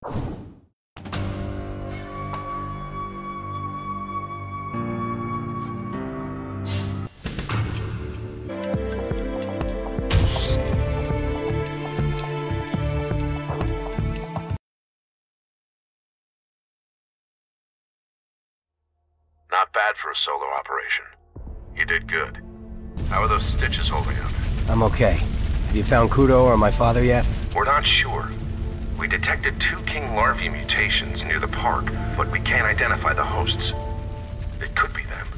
Not bad for a solo operation. You did good. How are those stitches holding up? I'm okay. Have you found Kudo or my father yet? We're not sure. We detected 2 king larvae mutations near the park, but we can't identify the hosts. It could be them.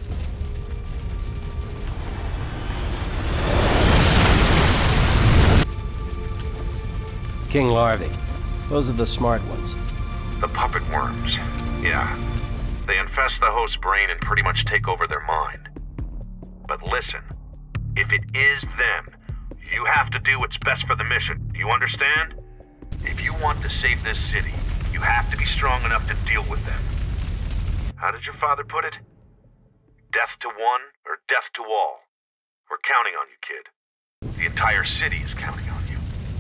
King larvae. Those are the smart ones. The puppet worms. Yeah. They infest the host's brain and pretty much take over their mind. But listen, if it is them, you have to do what's best for the mission. You understand? If you want to save this city, you have to be strong enough to deal with them. How did your father put it? Death to one or death to all. We're counting on you, kid. The entire city is counting on you.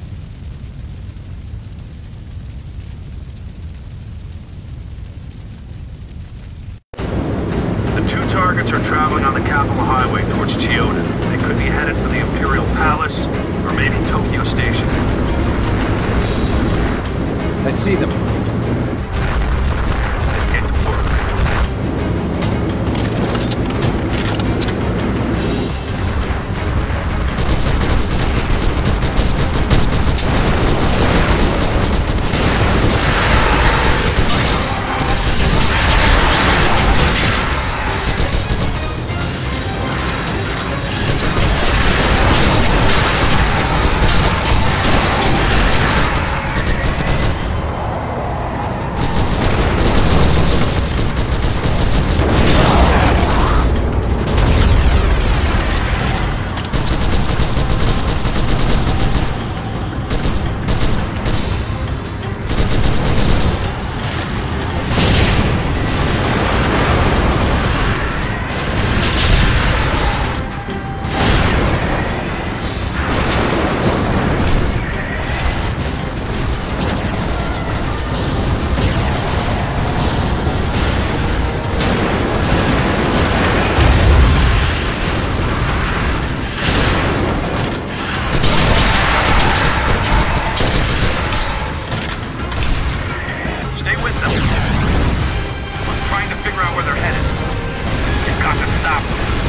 The 2 targets are traveling on the capital highway towards Chiyoda. They could be headed for the Imperial Palace, or maybe Tokyo Station. I see them. Get to work. Figure out where they're headed. You've got to stop them.